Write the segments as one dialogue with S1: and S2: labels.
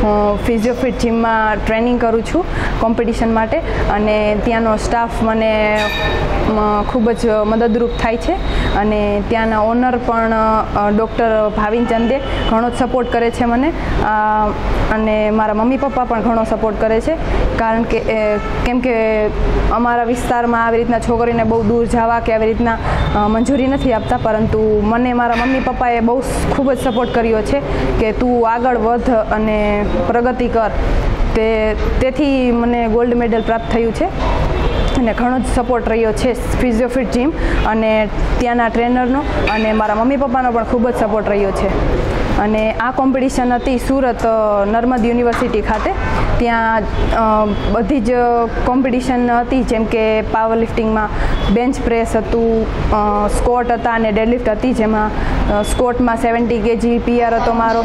S1: ફિઝિયોફિટ જીમમાં ટ્રેનિંગ કરું છું કોમ્પિટિશન માટે, અને ત્યાંનો સ્ટાફ મને ખૂબ જ મદદરૂપ થાય છે. અને ત્યાંના ઓનર પણ ડૉક્ટર ભાવિન ચંદે ઘણો જ સપોર્ટ કરે છે મને, અને મારા મમ્મી પપ્પા પણ ઘણો સપોર્ટ કરે છે. કારણ કે કેમ કે અમારા વિસ્તારમાં આવી રીતના છોકરીને બહુ દૂર જવા કે આવી રીતના મંજૂરી નથી આપતા, પરંતુ મને મારા મમ્મી પપ્પાએ ખૂબ જ સપોર્ટ કર્યો છે કે તું આગળ વધ અને પ્રગતિ કર. તેથી મને ગોલ્ડ મેડલ પ્રાપ્ત થયું છે. અને ઘણો જ સપોર્ટ રહ્યો છે ફિઝિયોફિટ જીમ અને ત્યાંના ટ્રેનરનો, અને મારા મમ્મી પપ્પાનો પણ ખૂબ જ સપોર્ટ રહ્યો છે. અને આ કોમ્પિટિશન હતી સુરત નર્મદ યુનિવર્સિટી ખાતે. ત્યાં બધી જ કોમ્પિટિશન હતી, જેમ કે પાવર લિફ્ટિંગમાં બેન્ચ પ્રેસ હતું, સ્કોટ હતા અને ડેડલિફ્ટ હતી, જેમાં સ્કોટમાં 70 kg PR હતો મારો,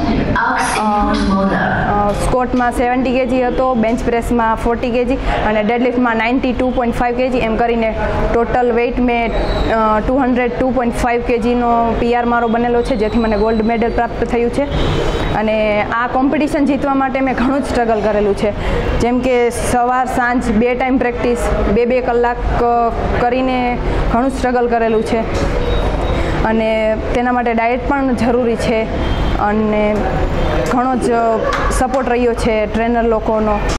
S1: સ્કોટમાં 70 kg હતો, બેન્ચ પ્રેસમાં 40 kg અને ડેડલિફ્ટમાં 92.5 kg. એમ કરીને ટોટલ વેઇટ મેં 202.5 kgનો PR મારો બનેલો છે, જેથી મને ગોલ્ડ મેડલ પ્રાપ્ત થયું છે. અને આ કોમ્પિટિશન જીતવા માટે મેં ઘણું જ સ્ટ્રગલ કરેલું છે, જેમ કે સવાર સાંજ 2 ટાઈમ પ્રેક્ટિસ, 2 કલાક કરીને ઘણું સ્ટ્રગલ કરેલું છે. અને તેના માટે ડાયટ પણ જરૂરી છે, અને ઘણો જ સપોર્ટ રહ્યો છે ટ્રેનર લોકોનો.